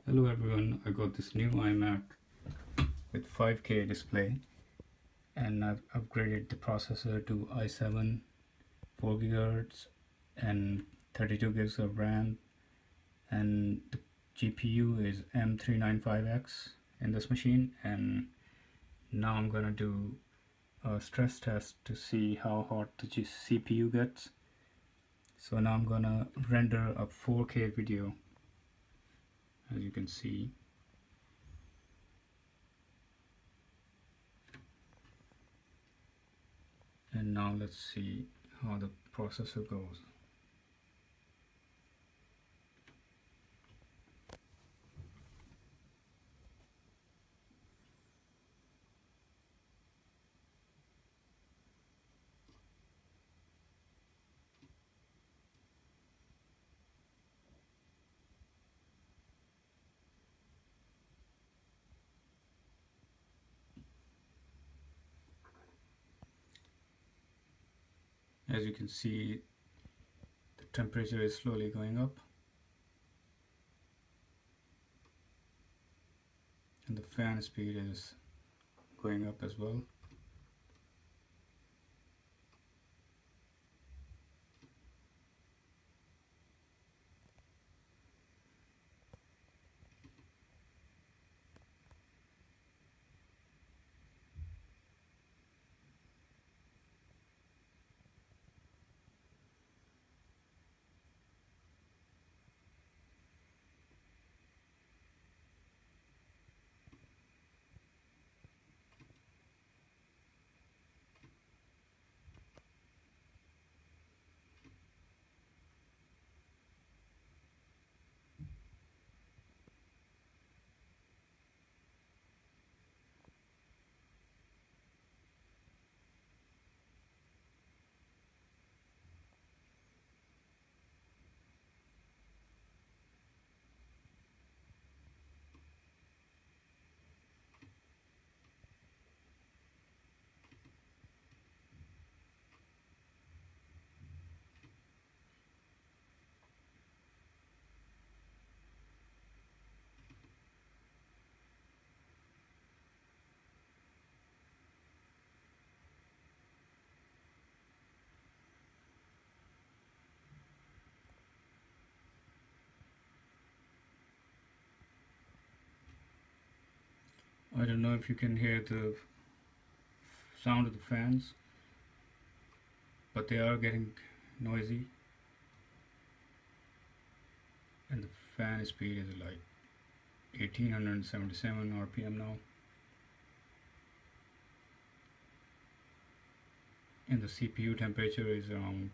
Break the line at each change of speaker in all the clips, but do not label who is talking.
Hello everyone, I got this new iMac with 5K display and I've upgraded the processor to i7 4 GHz and 32 gigs of RAM, and the GPU is M395X in this machine. And now I'm gonna do a stress test to see how hot the CPU gets. So now I'm gonna render a 4K video, as you can see. And now let's see how the processor goes. As you can see, the temperature is slowly going up and the fan speed is going up as well. I don't know if you can hear the sound of the fans, but they are getting noisy, and the fan speed is like 1877 RPM now, and the CPU temperature is around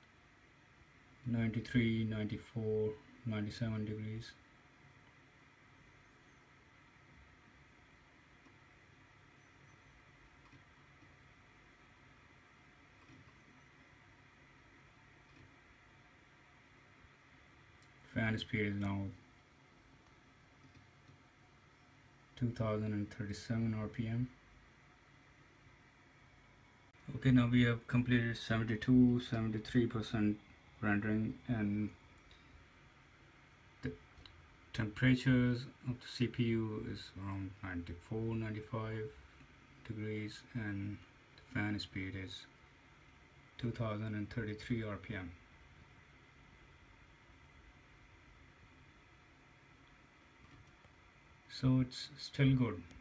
93, 94, 97 degrees. Fan speed is now 2037 RPM. Okay, now we have completed 73% rendering, and the temperatures of the CPU is around 94, 95 degrees, and the fan speed is 2033 RPM. So it's still good.